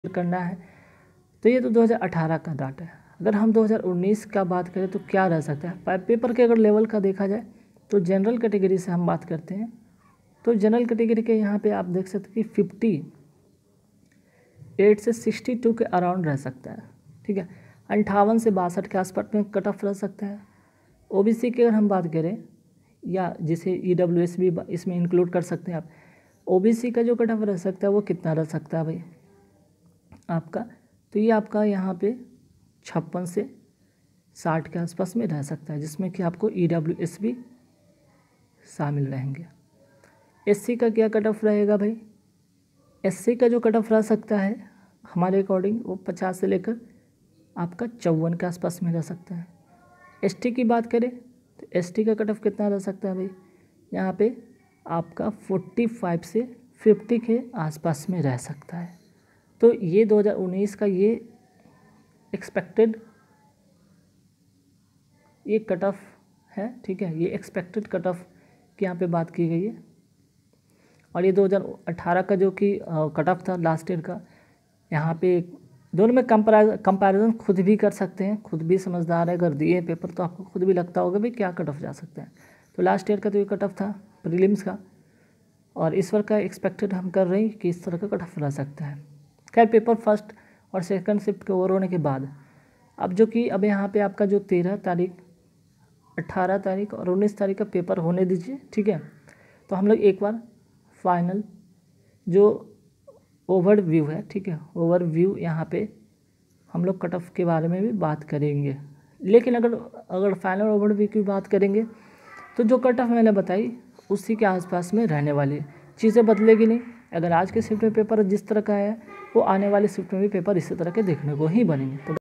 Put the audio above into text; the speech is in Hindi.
करना है। तो ये तो 2018 का डाटा है। अगर हम 2019 का बात करें तो क्या रह सकता है पेपर के अगर लेवल का देखा जाए तो जनरल कैटेगरी से हम बात करते हैं तो जनरल कैटेगरी के यहाँ पे आप देख सकते हैं कि 58 से 62 के अराउंड रह सकता है। ठीक है, 58 से 62 के आसपास में कट ऑफ रह सकता है। ओबीसी की अगर हम बात करें या जिसे ईडब्ल्यूएस भी इसमें इंक्लूड कर सकते हैं आप, ओबीसी का जो कट ऑफ रह सकता है वो कितना रह सकता है भाई आपका, तो ये आपका यहाँ पे 56 से 60 के आसपास में रह सकता है, जिसमें कि आपको ईडब्ल्यूएस भी शामिल रहेंगे। एससी का क्या कट ऑफ रहेगा भाई, एससी का जो कट ऑफ रह सकता है हमारे अकॉर्डिंग वो 50 से लेकर आपका 54 के आसपास में रह सकता है। एसटी की बात करें तो एसटी का कट ऑफ कितना रह सकता है भाई, यहाँ पे आपका 45 से 50 के आसपास में रह सकता है। तो ये 2019 का ये एक्सपेक्टेड ये कट ऑफ है। ठीक है, ये एक्सपेक्टेड कट ऑफ की यहाँ पे बात की गई है। और ये 2018 का जो कि कट ऑफ था लास्ट ईयर का, यहाँ पे दोनों में कंपैरिजन खुद भी कर सकते हैं, खुद भी समझदार है। अगर दिए पेपर तो आपको खुद भी लगता होगा भाई क्या कट ऑफ जा सकता है। तो लास्ट ईयर का तो ये कट ऑफ था प्रीलिम्स का, और इस बार का एक्सपेक्टेड हम कर रहे हैं कि इस तरह का कट ऑफ रह सकता है। खैर पेपर फर्स्ट और सेकंड शिफ्ट के ओवर होने के बाद अब जो कि अब यहाँ पे आपका जो 13 तारीख 18 तारीख और 19 तारीख का पेपर होने दीजिए। ठीक है, तो हम लोग एक बार फाइनल जो ओवरव्यू है, ठीक है, ओवरव्यू यहाँ पे हम लोग कट ऑफ के बारे में भी बात करेंगे। लेकिन अगर फाइनल ओवरव्यू की बात करेंगे तो जो कट ऑफ मैंने बताई उसी के आसपास में रहने वाली चीज़ें बदलेगी नहीं। अगर आज के शिफ्ट में पेपर जिस तरह का है वो आने वाले शिफ्ट में भी पेपर इसी तरह के देखने को ही बनेंगे। तो